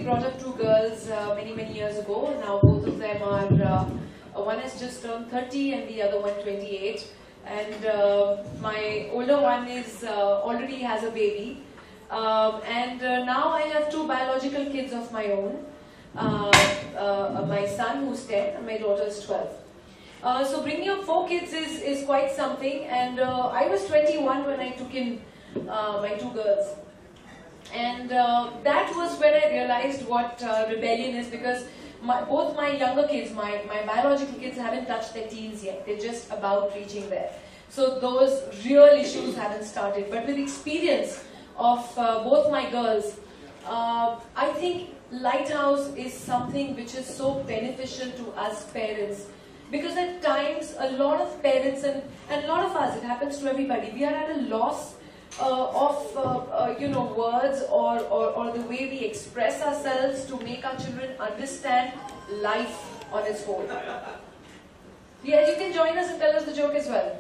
brought up two girls many years ago. Now both of them are, one has just turned 30 and the other one 28. And my older one is already has a baby. Now I have two biological kids of my own. My son who's 10 and my daughter is 12. So bringing up 4 kids is quite something, and I was 21 when I took in my 2 girls. And that was when I realized what rebellion is, because both my younger kids, my biological kids, haven't touched their teens yet. They're just about reaching there. So those real issues haven't started. But with experience of both my girls, I think Lighthouse is something which is so beneficial to us parents. Because at times, a lot of parents and a lot of us, it happens to everybody, we are at a loss of words or the way we express ourselves to make our children understand life on its whole. Yeah, you can join us and tell us the joke as well.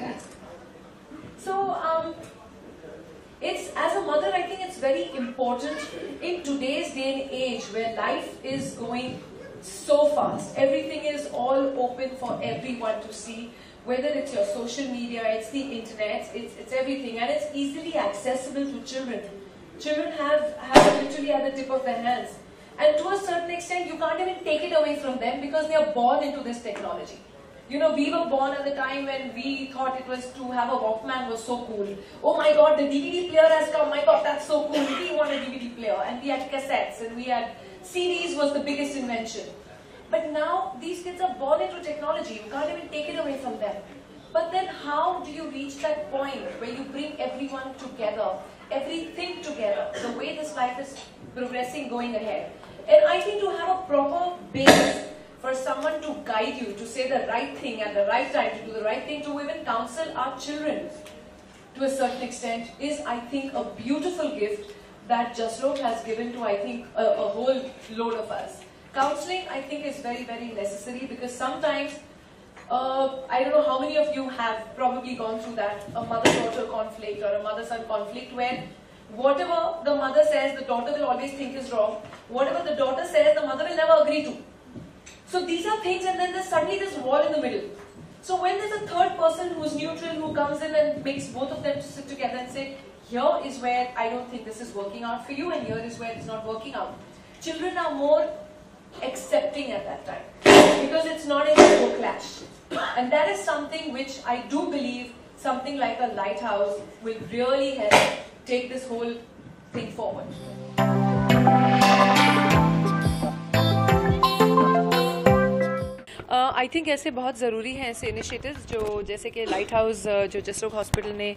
So, as a mother, I think it's very important in today's day and age where life is going so fast. Everything is all open for everyone to see. Whether it's your social media, it's the internet, it's everything, and it's easily accessible to children. Children have it literally at the tip of their hands. And to a certain extent, you can't even take it away from them because they are born into this technology. You know, we were born at the time when we thought it was to have a Walkman was so cool. Oh my God, the DVD player has come. My God, that's so cool. We want a DVD player. And we had cassettes and we had CDs was the biggest invention. But now, these kids are born into technology. You can't even take it away from them. But then how do you reach that point where you bring everyone together, everything together, the way this life is progressing, going ahead? And I think to have a proper base for someone to guide you, to say the right thing at the right time, to do the right thing, to even counsel our children to a certain extent is, I think, a beautiful gift that Jasrok has given to, I think, a whole load of us. Counseling, I think, is very necessary because sometimes, I don't know how many of you have probably gone through that, a mother-daughter conflict or a mother-son conflict where whatever the mother says, the daughter will always think is wrong. Whatever the daughter says, the mother will never agree to. So these are things, and then there's suddenly this wall in the middle. So when there's a third person who's neutral, who comes in and makes both of them to sit together and say, here is where I don't think this is working out for you, and here is where it's not working out. Children are more accepting at that time because it's not an ego clash. And that is something which I do believe something like a Lighthouse will really help take this whole thing forward. I think ऐसे बहुत ज़रूरी हैं ऐसे initiatives जो जैसे कि light house जो जसरोक hospital ने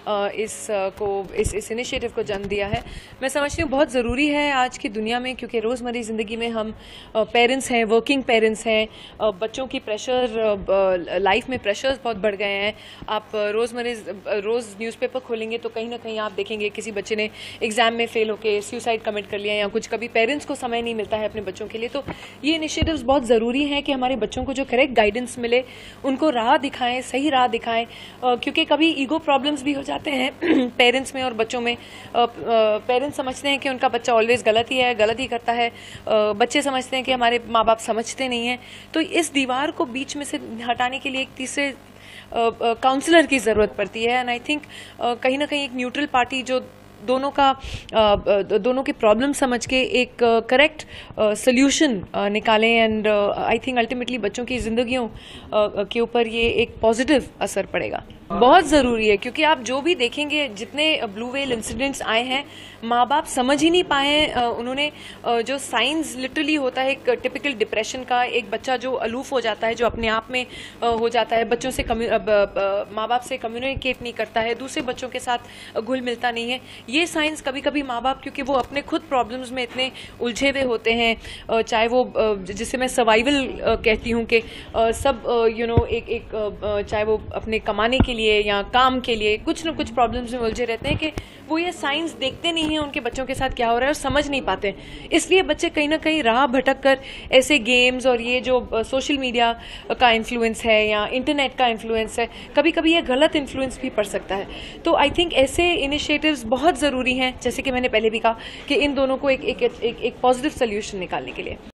इस इनिशिएटिव को जन्म दिया है। मैं समझती हूँ बहुत ज़रूरी है आज की दुनिया में, क्योंकि रोज़मर्रा ज़िंदगी में हम पेरेंट्स हैं, वर्किंग पेरेंट्स हैं, बच्चों की प्रेशर, लाइफ में प्रेशर्स बहुत बढ़ गए हैं। आप रोज़ न्यूज़पेपर खोलेंगे तो कहीं ना कहीं आप देखेंगे किसी बच्चे ने एग्ज़ाम में फेल होकर सुसाइड कमिट कर लिया या कुछ। कभी पेरेंट्स को समय नहीं मिलता है अपने बच्चों के लिए। तो ये इनिशिएटिव्स बहुत ज़रूरी हैं कि हमारे बच्चों को जो करेक्ट गाइडेंस मिले, उनको राह दिखाएं, सही राह दिखाएं, क्योंकि कभी ईगो प्रॉब्लम्स भी हो जाते हैं पेरेंट्स में और बच्चों में। पेरेंट्स समझते हैं कि उनका बच्चा ऑलवेज गलत ही करता है, बच्चे समझते हैं कि हमारे माँ बाप समझते नहीं हैं। तो इस दीवार को बीच में से हटाने के लिए एक तीसरे काउंसलर की ज़रूरत पड़ती है। एंड आई थिंक कहीं ना कहीं एक न्यूट्रल पार्टी जो दोनों की प्रॉब्लम समझ के एक करेक्ट सोल्यूशन निकालें। एंड आई थिंक अल्टीमेटली बच्चों की जिंदगियों के ऊपर ये एक पॉजिटिव असर पड़ेगा। बहुत ज़रूरी है, क्योंकि आप जो भी देखेंगे जितने ब्लू व्हेल इंसिडेंट्स आए हैं, माँ बाप समझ ही नहीं पाए। उन्होंने जो साइंस लिटरली होता है एक टिपिकल डिप्रेशन का, एक बच्चा जो अलूफ हो जाता है, जो अपने आप में हो जाता है, बच्चों से माँ बाप से कम्युनिकेट नहीं करता है, दूसरे बच्चों के साथ घुल मिलता नहीं है। ये साइंस कभी कभी माँ बाप, क्योंकि वो अपने खुद प्रॉब्लम्स में इतने उलझे हुए होते हैं, चाहे वो जिसे मैं सर्वाइवल कहती हूँ कि सब चाहे वो अपने कमाने के लिए या काम के लिए कुछ न कुछ प्रॉब्लम्स में उलझे रहते हैं, कि वो ये साइंस देखते नहीं हैं उनके बच्चों के साथ क्या हो रहा है और समझ नहीं पाते। इसलिए बच्चे कहीं ना कहीं राह भटक कर ऐसे गेम्स और ये जो सोशल मीडिया का इन्फ्लुएंस है या इंटरनेट का इन्फ्लुएंस है, कभी कभी ये गलत इन्फ्लुएंस भी पड़ सकता है। तो आई थिंक ऐसे इनिशिएटिव्स बहुत ज़रूरी हैं, जैसे कि मैंने पहले भी कहा कि इन दोनों को एक पॉजिटिव सोल्यूशन निकालने के लिए।